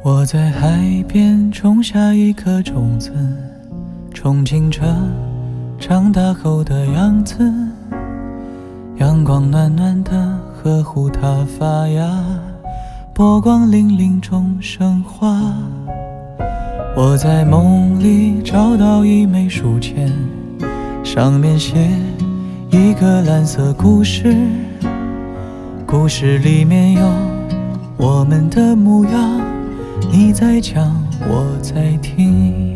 我在海边种下一颗种子，憧憬着长大后的样子。阳光暖暖的呵护它发芽，波光粼粼中升华。我在梦里找到一枚书签，上面写一个蓝色故事，故事里面有我们的模样，你在讲，我在听。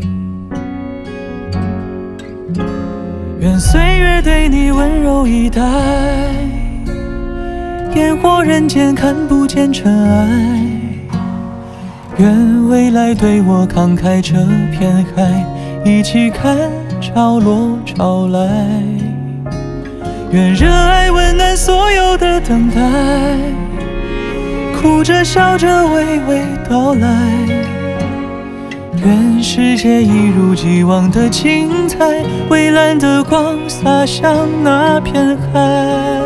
愿岁月对你温柔以待，烟火人间看不见尘埃。愿未来对我慷慨这片海，一起看潮落潮来。愿热爱温暖所有的等待，哭着笑着娓娓道来。愿世界一如既往的精彩，蔚蓝的光洒向那片海。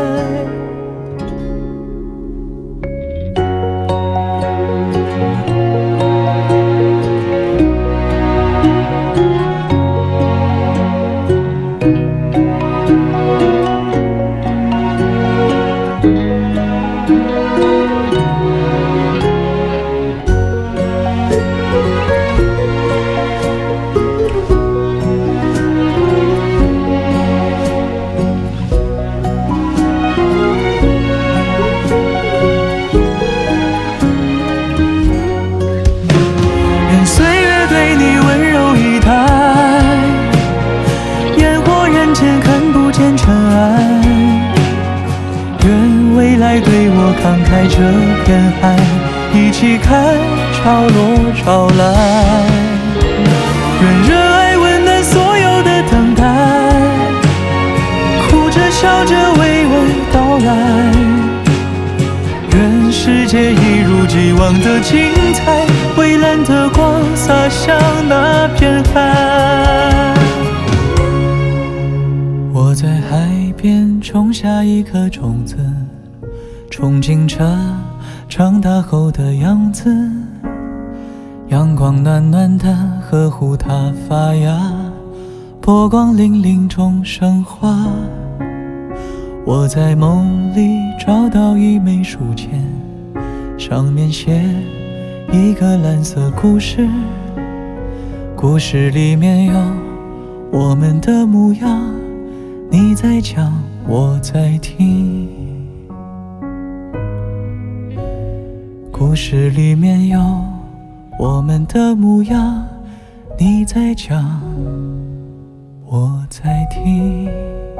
愿未来对我慷慨这片海，一起看潮落潮来。愿热爱温暖所有的等待，哭着笑着娓娓道来。愿世界一如既往的精彩，蔚蓝的光洒向那片海。我在海边种下一颗种子，憧憬着长大后的样子。阳光暖暖的呵护它发芽，波光粼粼中升华。我在梦里找到一枚书签，上面写一个蓝色故事，故事里面有我们的模样，你在讲，我在听。故事里面有我们的模样，你在讲，我在听。